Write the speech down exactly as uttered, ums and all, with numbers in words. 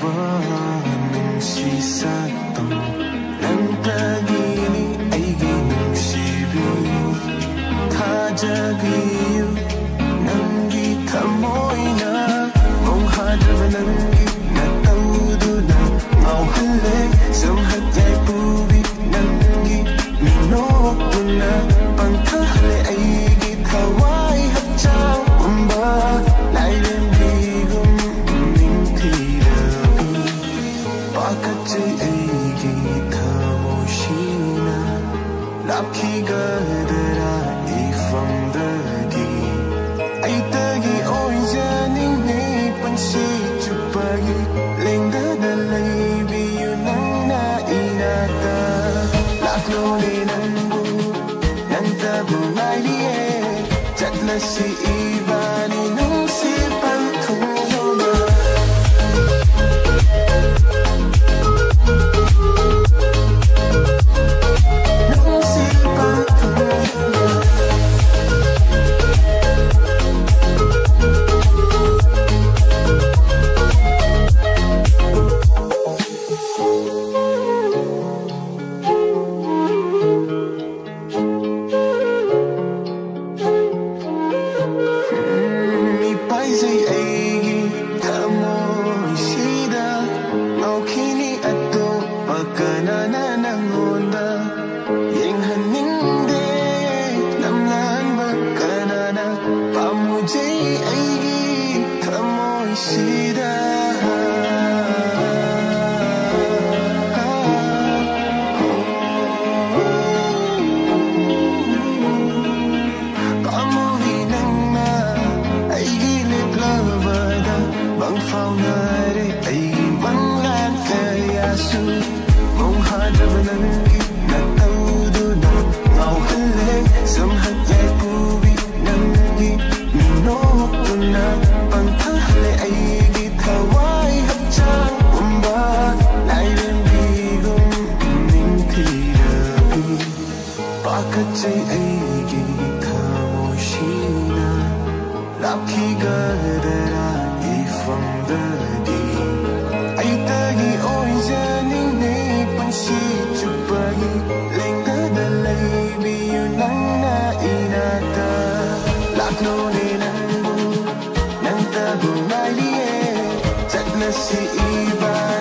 Tariba Nungshi Shaktam Nangtagini Eigi Nungshibi Thajabiyu Nanggi Thamoina Mong Hadraba Nanggi Natou Duna Ngouhanle Sumhat Pubi Nanggi Minoktuna Pangtha Eigi Thawai Hakchang Pumba Lairembi Gum Ningthirabi Pakhatchei Eigi Thamoina Lapkhigadara Ephamdagi Aitagi oijaning nei pansi chupagi lengda Lairembi Nangna inata Laknole Nangu Nantabu Ngailie Chatla si ibani Nungshi Panthung Nungshi Panthung Eigi Thamoida Ngouhanle Atto Pakanana Nangonda Yenghaningde Lamlan Bakanana Pamujay Eigi Thamoida Bang faunare Eigi manglan kayasu Mong Hadraba Nanggi Natou Duna Ngouhanle Sumhat Pubi Nanggi Minoktuna Pangtha Eigi Thawai Hakchang Pumba Lairembi Gum Ningthirabi Pakhatchei Eigi Thamoina Lapkhigadara Ephamdagi Aitagi oijaning nei pansi chupagi lengda Lairembi Nangna inata Laknole Nangu Nantabu Ngailie Chatla si iba